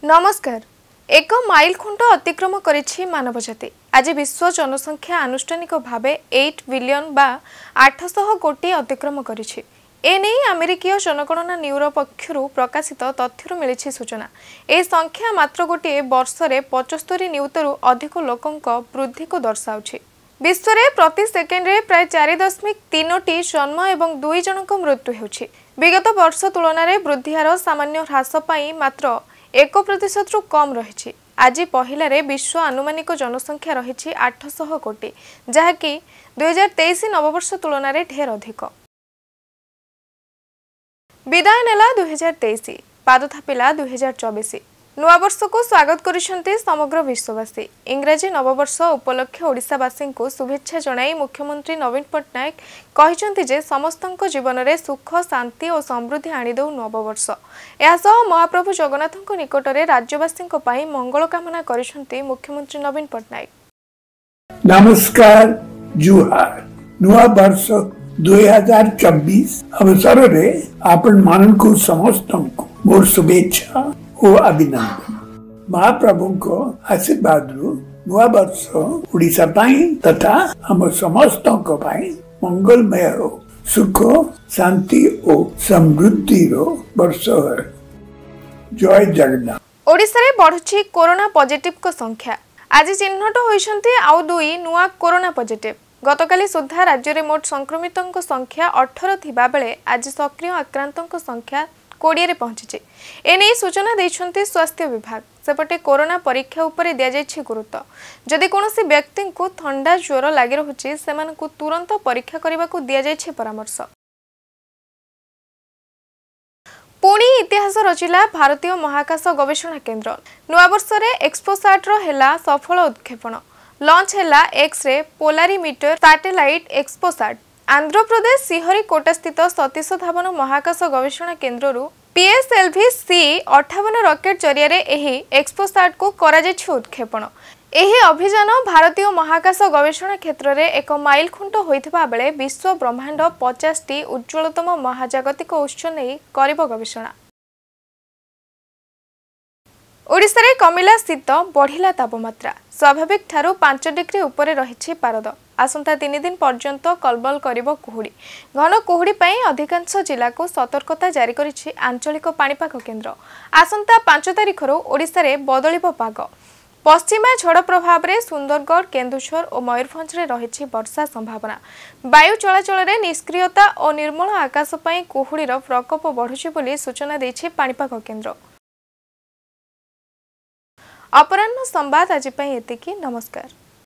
नमस्कार। एक माइल खुंट अतिक्रम करिछि मानव जाति। आज विश्व जनसंख्या आनुष्ठानिक भावे 8 बिलियन बा 800 कोटी अतिक्रम करिछि। एने अमेरिकीय जनगणना न्यूरो पक्षरु प्रकाशित तथ्यरु मिलिछि सूचना। ए संख्या मात्र गोटे वर्षरे 75 नियुतरु अधिक लोकंक वृद्धि को दर्शाउछि। विश्व में प्रति सेकेंडरे प्राय 4.3 जन्म एवं 2 जनक मृत्यु हेउछि। विगत वर्ष तुलन में वृद्धि हार सामान्य ह्रास पाई मात्र 1% रु कम रही। आज पहिलारे विश्व आनुमानिक जनसंख्या रही 800 कोटी, जहाँकि 2023 नववर्ष तुलन में ढेर अधिक। विदाय नेला 2023, पाद थापिला 2024। नुआ वर्ष को स्वागत करिसेंती समग्र विश्ववासी। इंग्राजी नववर्ष उपलक्षे ओडिशावासी को शुभेच्छा जणाई मुख्यमंत्री नवीन पट्टनायक कहिसेंती जे समस्तक जीवन में सुख शांति और समृद्धि आनिदेउ नववर्ष। यासह महाप्रभु जगन्नाथଙ୍କ निकटरे राज्यवासी पई मंगल कामना करिसेंती मुख्यमंत्री नवीन पट्टनायक। नमस्कार, जुहार। नुआ वर्ष 2024 अवसर रे आपण माननको समस्तको मोर शुभेच्छा ओ अभिनंदन। महाप्रभु को आशीर्वाद रु नुआ वर्ष ओडिशा पाई तथा हम समस्त मंगलमय हो, सुख शांति और समृद्धि रो वर्ष हो। जय जगन्नाथ। ओडिशा रे बढ़ुछि कोरोना पॉजिटिव को संख्या। आज चिन्हट होइछन्ती आउ 2 नुआ कोरोना पॉजिटिव। गतकाली सुधा राज्य रे मोट संक्रमितों संख्या 18 थिबा बेले आज सक्रिय आक्रांतों संख्या 20 रे पहुंची। एने सूचना दैछन्ती स्वास्थ्य विभाग। सेपटे कोरोना परीक्षा उपरे दिया जायछि गुरुत्व। जदि कोनोसी व्यक्ति को ठंडा ज्वर लागि रहुछि सेमानकु तुरंत परीक्षा करबाकू दिया जायछि परामर्श। पुणी इतिहास रचिला भारतीय महाकाश गवेषणा केंद्र। नुआ वर्ष रे एक्सपोसाट रो हेला सफल उत्क्षेपण। लॉन्च हेला X-ray polarimeter satellite XPoSat. Andhra Pradesh Sriharikota स्थित सतीश धावन महाकाश गवेषणा केंद्र रु PSLV-C-58 रॉकेट जरिया एही एक्सपोसाट को करा जायछि उत्क्षेपण। एही अभियान भारतीय महाकाश गवेषणा क्षेत्र में एक माइल खुंट होइथिबा बेले विश्व ब्रह्मांड 50 टी उज्ज्वलतम महाजागतिक उत्स नहीं करिब गवेषणा। ओडिशा रे कमिला शीत, बढ़िला तापमात्रा। स्वाभाविक ठारू 5 डिग्री उपरे रहिछि पारद। आसंता 3 दिन पर्यंत कलबल करिब कुहुड़ी। घन कुहुड़ी पई अधिकांश जिला को सतर्कता जारी करिछि आंचलिक पाणीपाग केंद्र। आसंता 5 तारिख रु ओडिशा रे बदलिबो पाग। पश्चिमा झड़ प्रभाव में सुंदरगढ़, केन्दुझर और मयूरभंज रे रहिछि वर्षा संभावना। वायु चलाचल रे निष्क्रियता और निर्मल आकाश पई कुहुड़ीर प्रकोप बढ़ुछि बोली सूचना दैछि पाणीपाग केंद्र। अपराह्न संवाद आज पई एतिकी। नमस्कार।